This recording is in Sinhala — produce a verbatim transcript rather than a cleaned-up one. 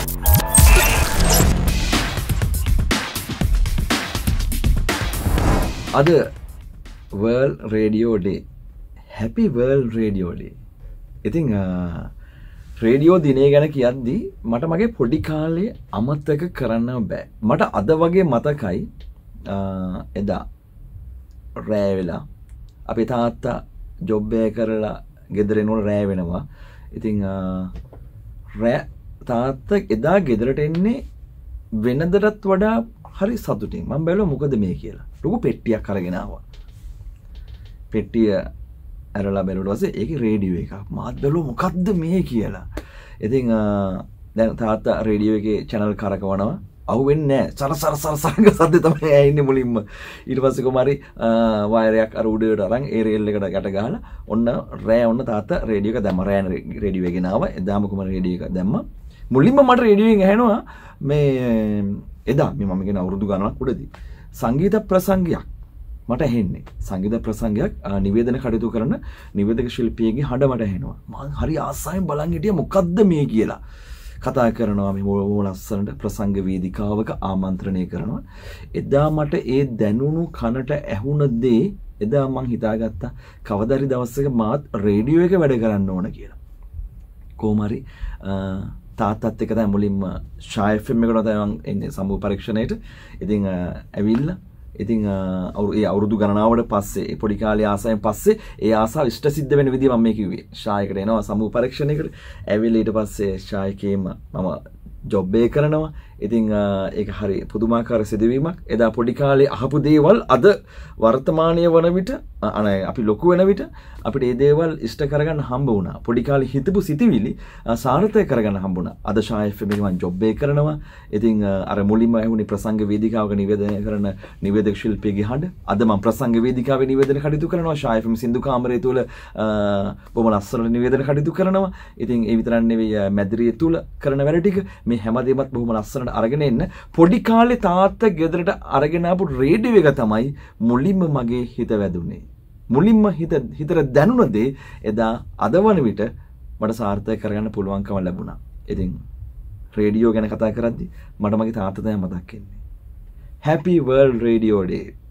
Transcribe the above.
Ada World Radio Day. Happy World Radio Day. ඉතින් රේඩියෝ දිනේ ගැන කියද්දී මට මගේ පොඩි කාලේ අමතක කරන්න බෑ. මට අද වගේ මතකයි එදා රෑ වෙලා අපේ තාත්තා ජොබ් එක කරලා ගෙදර එනකොට රෑ වෙනවා. ඉතින් රෑ තාත්තා එදා ගෙදරට එන්නේ වෙනදටත් වඩා හරි සතුටින්. මම බැලුවා මොකද මේ කියලා. ලොකු පෙට්ටියක් අරගෙන ආවා. පෙට්ටිය අරලා බැලුවා ඊපස්සේ ඒකේ රේඩියෝ එකක්. මාත් බැලුවා මොකද්ද මේ කියලා. ඉතින් දැන් තාත්තා රේඩියෝ එකේ channel කරකවනවා. අහුවෙන්නේ නැහැ. සර සර සර සර සද්ද තමයි ඇහෙන්නේ මුලින්ම. ඊට පස්සේ කොමාරි වයර් එකක් අර උඩට අරන් ඒ රේල් එකට ගැට ගහලා ඔන්න රෑ ඔන්න තාත්තා රේඩියෝ එක දැම්මා. රෑ රේඩියෝ එක ගෙනාවා. එදාම කොමාරි රේඩියෝ එක දැම්මා. මුලින්ම මට රේඩියෝ එකෙන් ඇහෙනවා මේ එදා මේ මම කියන අවුරුදු ගණනක් උඩදී සංගීත ප්‍රසංගයක් මට ඇහෙන්නේ. සංගීත ප්‍රසංගයක් නිවේදන කටයුතු කරන නිවේදක ශිල්පියෙක්ගේ හඬ මට ඇහෙනවා. මම හරි ආසාවෙන් බලන් හිටියා මොකද්ද මේ කියලා. කතා කරනවා මේ බොහොම ලස්සනට ප්‍රසංග වේදිකාවක ආමන්ත්‍රණය කරනවා. එදා මට ඒ දැනුණු කනට ඇහුණ දේ එදා මං හිතාගත්තා කවදාරි දවසක මාත් රේඩියෝ එක වැඩ කරන්න ඕන කියලා. කොහොම හරි තාත්තත් එක්ක තමයි මුලින්ම ෂා එෆ් එම් එකට තමයි මම එන්නේ සමූහ පරීක්ෂණයට. ඉතින් ඇවිල්ලා ඉතින් ඒ අවුරුදු ගණනාවට පස්සේ ඒ පොඩි කාලේ ආසයෙන් පස්සේ ඒ ආසාව ඉෂ්ට සිද්ධ වෙන විදිහ මම මේ කිව්වේ. ෂා එකට එනවා සමූහ පරීක්ෂණයකට. ඇවිල්ලා ඊට පස්සේ ෂා එකේම මම ජොබ් එක කරනවා. ඉතින් ඒක හරි පුදුමාකාර සිදුවීමක්. එදා පොඩි කාලේ අහපු දේවල් අද වර්තමානීය වන විට අනේ අපි ලොකු වෙන විට අපිට මේ දේවල් ඉෂ්ට කරගන්න හම්බ වුණා. පොඩි කාලේ හිතපු සිතිවිලි සාර්ථක කරගන්න හම්බ වුණා. අද ෂා එෆ් එම් එකේ මම ජොබ් එක කරනවා. ඉතින් අර මුලින්ම ඇහුනේ ප්‍රසංග වේදිකාවක නිවේදනය කරන නිවේදක ශිල්පියෙක්ගේ හඬ. අද මම ප්‍රසංග වේදිකාවේ නිවේදන කටයුතු කරනවා. ෂා එෆ් එම් සින්දු කාමරය තුල බොහොම ලස්සන නිවේදන කටයුතු කරනවා. ඉතින් ඒ විතරක් නෙවෙයි මැදිරිය තුල කරන වැඩ ටික මේ හැමදේමත් බොහොම ලස්සනට අරගෙන එන්න පොඩි කාලේ තාත්තා ගෙදරට අරගෙන ආපු රේඩියෝ එක තමයි මුලින්ම මගේ හිත වැදුනේ. මුලින්ම හිත හිතට දැනුණ දේ එදා අද වන විට මට සාර්ථක කරගන්න පුළුවන්කම ලැබුණා. ඉතින් රේඩියෝ ගැන කතා කරද්දි මට මගේ තාත්තා තමයි මතක් වෙන්නේ. Happy World Radio Day.